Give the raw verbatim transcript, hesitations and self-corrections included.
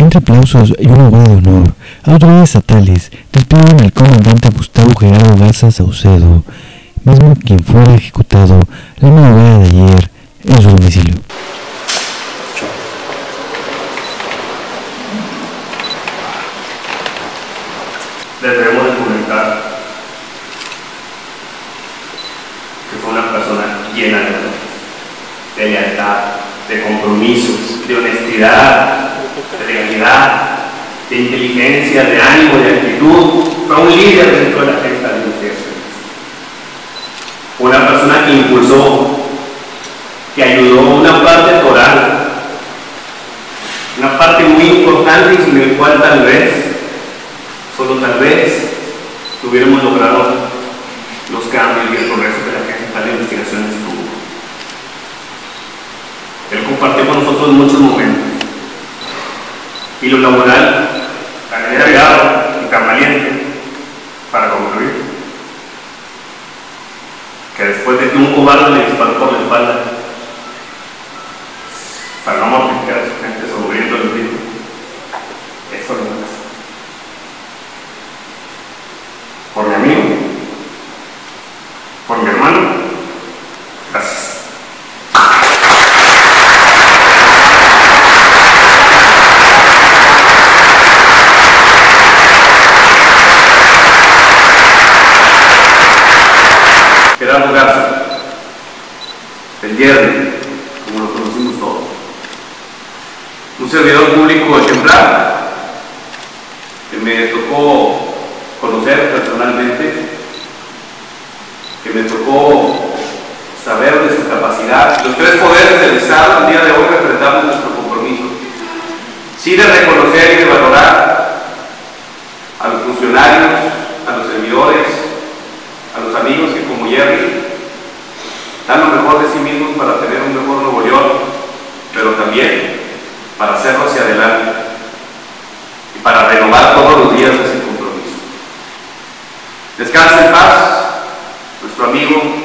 Entre aplausos y una guardia de honor, autoridades estatales despidieron al comandante Gustavo Gerardo Garza Saucedo, mismo quien fuera ejecutado la madrugada de ayer en su domicilio. Les debemos de comentar que fue una persona llena de honor, de lealtad, de compromisos, de honestidad, de legalidad, de inteligencia, de ánimo, de actitud. Fue un líder dentro de la Agencia de Investigaciones. Fue una persona que impulsó, que ayudó una parte toral, una parte muy importante y sin el cual tal vez, solo tal vez, hubiéramos logrado los cambios y el progreso que la Agencia de Investigaciones tuvo. Él compartió con nosotros muchos momentos. Y lo laboral, tan agregado y tan valiente, para concluir, que después de que un cobarde le disparó por la espalda, para no mortificar a su gente sobre el río, eso no es. Por mi amigo, por mi hermano, gracias. Gerardo Garza, el Yerri, como lo conocimos todos. Un servidor público ejemplar que me tocó conocer personalmente, que me tocó saber de su capacidad. Los tres poderes del Estado el día de hoy refrendamos nuestro compromiso. Sí, de reconocer y de valorar a los funcionarios, a los servidores, a los amigos que como Yerri dan lo mejor de sí mismos para tener un mejor Nuevo León, pero también para hacerlo hacia adelante y para renovar todos los días ese compromiso. Descanse en paz, nuestro amigo